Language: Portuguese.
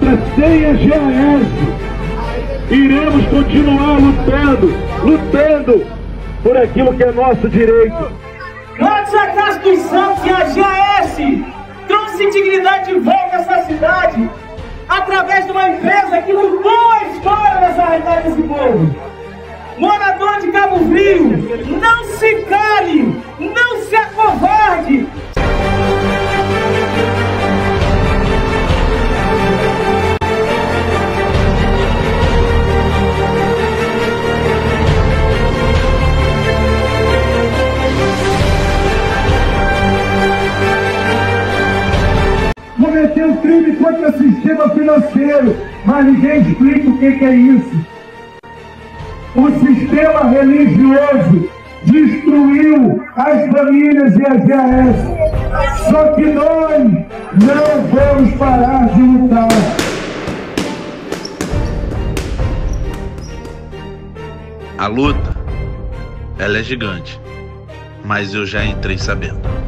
Mas sem a GAS, iremos continuar lutando por aquilo que é nosso direito. Antes a Casa dos Santos e a GAS trouxe dignidade de volta a essa cidade através de uma empresa que mudou a história dessa realidade desse povo. Morador de Cabo Frio, não se cale, não se acovarde. Cometeu crime contra o sistema financeiro, mas ninguém explica o que é isso. O sistema religioso destruiu as famílias e a GAS. Só que nós não vamos parar de lutar. A luta, ela é gigante, mas eu já entrei sabendo.